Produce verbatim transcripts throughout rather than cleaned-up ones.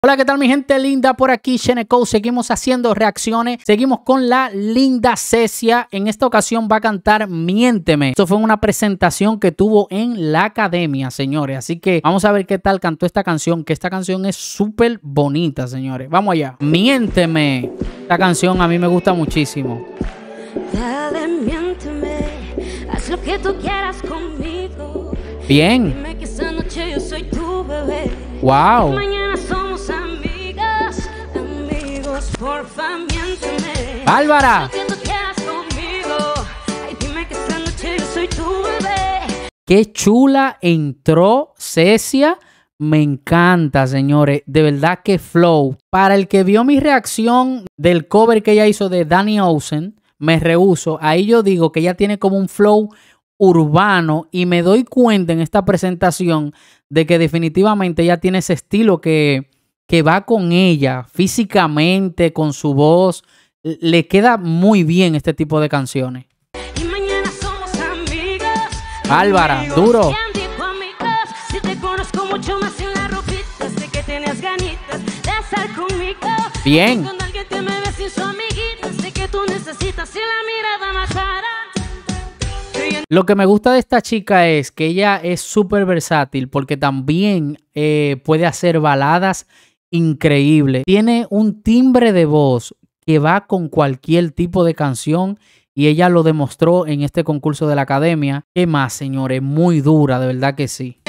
Hola, ¿qué tal mi gente linda? Por aquí Sheneco, seguimos haciendo reacciones, seguimos con la linda Cecia. En esta ocasión va a cantar Miénteme. Esto fue una presentación que tuvo en la academia, señores. Así que vamos a ver qué tal cantó esta canción, que esta canción es súper bonita, señores. Vamos allá. Miénteme. Esta canción a mí me gusta muchísimo. Dale, miénteme, haz lo que tú quieras conmigo. Bien. Dime que esta noche yo soy tu bebé. Wow. Mañana somos amigas, amigos, porfa, miénteme. Bárbara. Haz lo que tú quieras conmigo. Ay, dime que esta noche yo soy tu bebé. Qué chula entró Cecia. Me encanta, señores. De verdad que flow. Para el que vio mi reacción del cover que ella hizo de Danny Ocean, me rehúso. Ahí yo digo que ella tiene como un flow urbano y me doy cuenta en esta presentación de que definitivamente ella tiene ese estilo que, que va con ella físicamente, con su voz. Le queda muy bien este tipo de canciones. Y mañana somos amigas. Bárbara, amigos, duro. ¿quién dijo amigas? Si te conozco mucho más en la ropita, sé que tienes ganitas de estar conmigo. Bien. Cuando alguien te me ve sin su amiguita, sé que tú necesitas y la mirada matará. Lo que me gusta de esta chica es que ella es súper versátil porque también eh, puede hacer baladas increíbles. Tiene un timbre de voz que va con cualquier tipo de canción y ella lo demostró en este concurso de la academia. ¿Qué más, señores? Muy dura, de verdad que sí.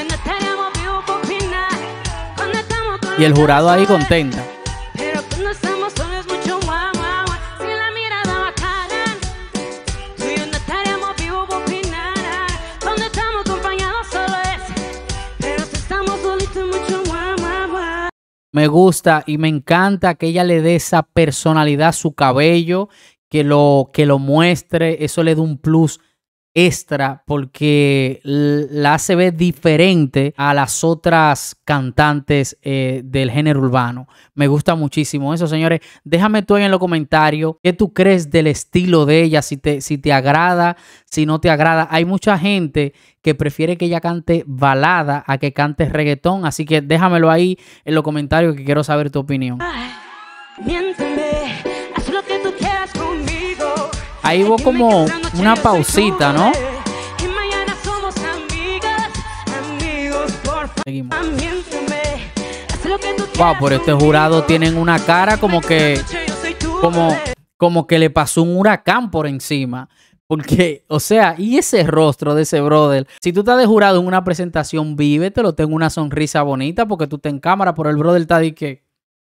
Y el jurado ahí contenta. Me gusta y me encanta que ella le dé esa personalidad a su cabello, que lo, que lo muestre. Eso le da un plus extra porque la hace ver diferente a las otras cantantes eh, del género urbano. Me gusta muchísimo eso, señores. Déjame tú ahí en los comentarios qué tú crees del estilo de ella, si te, si te agrada, si no te agrada. Hay mucha gente que prefiere que ella cante balada a que cante reggaetón, así que déjamelo ahí en los comentarios que quiero saber tu opinión. Ay, miénteme, haz lo que tú quieras conmigo. Ahí hubo como una pausita, ¿no? Y mañana somos amigas, amigos, por favor. Seguimos. Miénteme, haz lo que tú Wow, quieras por este conmigo. jurado tienen una cara como que, Esta noche yo soy tu como, bebé. como que le pasó un huracán por encima. Porque, o sea, y ese rostro de ese brother. Si tú estás de jurado en una presentación, vívetelo, tengo una sonrisa bonita porque tú te en cámara, pero el brother está de que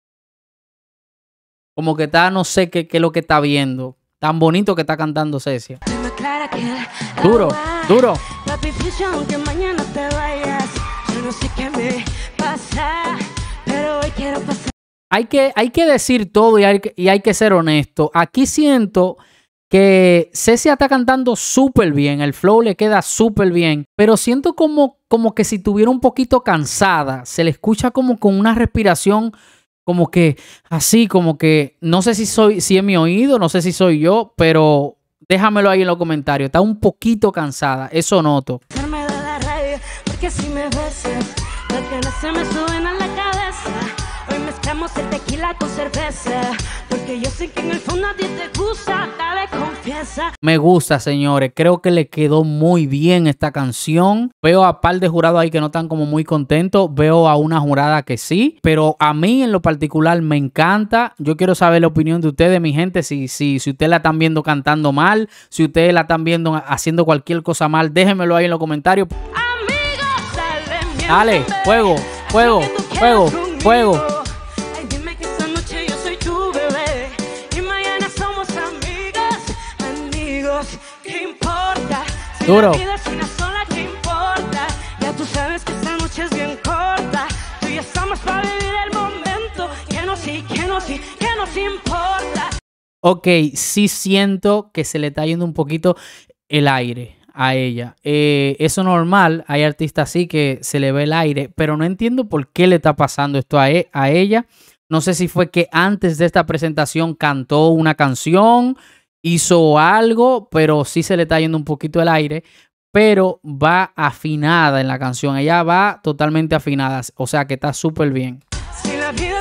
como que está, no sé qué, qué es lo que está viendo. Tan bonito que está cantando Cecia. Más clara que el Duro, agua. duro. Papi, ficha, aunque mañana te vayas. Yo no sé qué me pasa, pero hoy quiero pasar. Hay que, hay que decir todo y hay, que- y hay que ser honesto. Aquí siento que Cecia está cantando súper bien, el flow le queda súper bien, pero siento como, como que si estuviera un poquito cansada, se le escucha como con una respiración como que así, como que no sé si soy, si es mi oído, no sé si soy yo, pero déjamelo ahí en los comentarios, está un poquito cansada, eso noto. Me da la rabia porque si me besas, las ganas se me suben a la cabeza. Hoy mezclamos el tequila con cerveza, porque yo sé que en el fondo a ti te gusta, dale confianza. Me gusta, señores. Creo que le quedó muy bien esta canción. Veo a par de jurados ahí que no están como muy contentos. Veo a una jurada que sí. Pero a mí en lo particular me encanta. Yo quiero saber la opinión de ustedes, mi gente. Si, si, si ustedes la están viendo cantando mal, si ustedes la están viendo haciendo cualquier cosa mal, déjenmelo ahí en los comentarios. Amigos, dale, Dale, miénteme. fuego, Haz fuego, lo que tú quieras fuego, conmigo. fuego. Ay, dime que esta noche yo soy tu bebé. Y mañana somos amigas, amigos. ¿Qué importa? Si Duro. la vida es una sola, ¿qué importa? Ya tú sabes que esta noche es bien corta. Tú y yo estamos para vivir el momento. Que no sí, que no sí, que nos importa. Ok, sí siento que se le está yendo un poquito el aire a ella. Eh, eso es normal, hay artistas así que se le ve el aire, pero no entiendo por qué le está pasando esto a, e- a ella. No sé si fue que antes de esta presentación cantó una canción, hizo algo, pero sí se le está yendo un poquito el aire. Pero va afinada en la canción, ella va totalmente afinada, o sea que está súper bien. Si la vida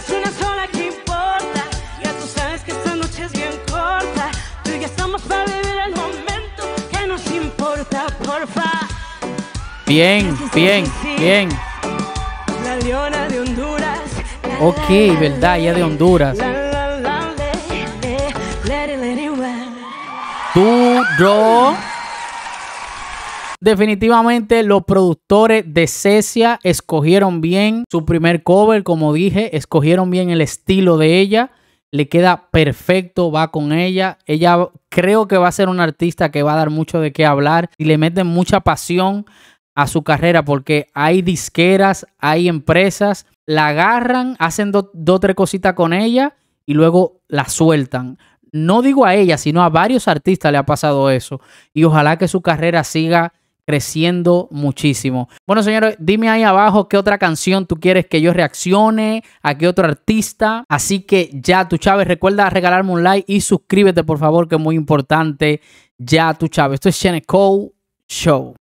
es una sola que importa. Ya tú sabes que esta noche es bien corta. Tú y yo estamos para vivir el momento que nos importa, porfa. Bien, bien, bien. La leona de Honduras. Ok, verdad, ella de Honduras. La, la, la, le, le, let it, let it run. Duro. Definitivamente los productores de Cecia escogieron bien su primer cover, como dije, escogieron bien el estilo de ella, le queda perfecto, va con ella. Ella creo que va a ser una artista que va a dar mucho de qué hablar y le meten mucha pasión a su carrera porque hay disqueras, hay empresas, la agarran, hacen dos o tres cositas con ella y luego la sueltan. No digo a ella, sino a varios artistas le ha pasado eso y ojalá que su carrera siga creciendo muchísimo. Bueno, señores, dime ahí abajo qué otra canción tú quieres que yo reaccione, a qué otro artista. Así que ya tú, Chávez, recuerda regalarme un like y suscríbete, por favor, que es muy importante. Ya tú, Chávez. Esto es Shenek Show.